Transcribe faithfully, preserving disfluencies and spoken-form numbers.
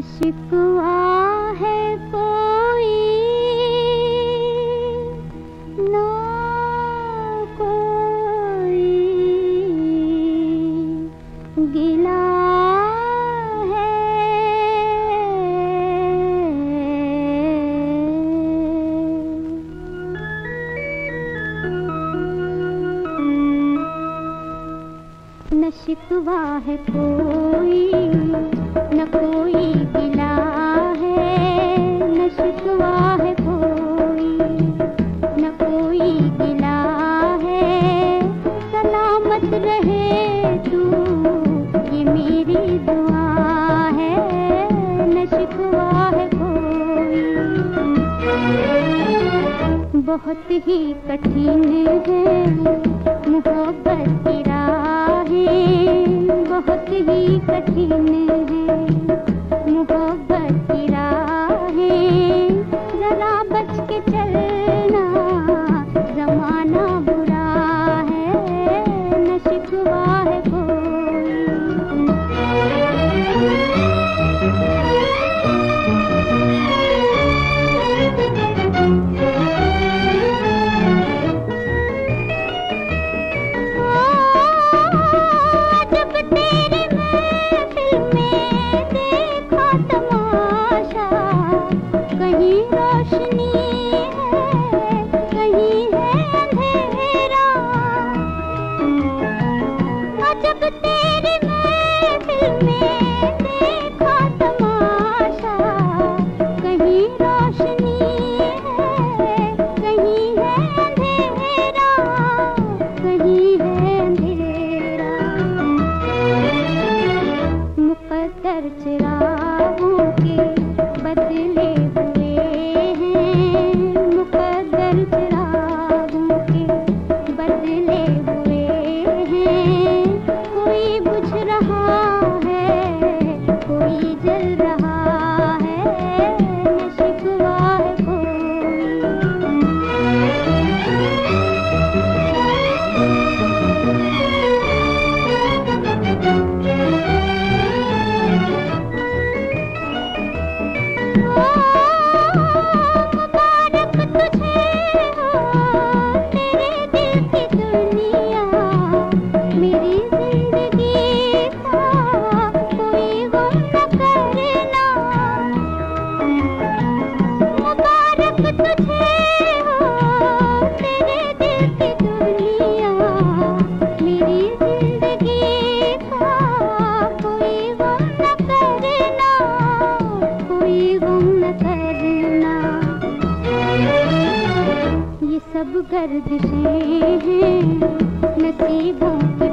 शिकवा है कोई ना कोई गिला है। न शिकवा है कोई न कोई गिला है, न शिकवा है कोई न कोई गिला है। सलामत रहे तू ये मेरी दुआ है, न शिकवा है कोई। बहुत ही कठिन है मोहब्बत की राहें, बहुत ही कठिन है मोहब्बत की राहें। जरा बच के चलना जमाना बुरा है, न शिकवा है कोई। चिरागों के बदले हुए हैं, मुकद्दर चिरागों के बदले हुए हैं। कोई बुझ रहा है कोई जल रहा है, न शिकवा है कोई। सब गर्दिशें हैं नसीबों की।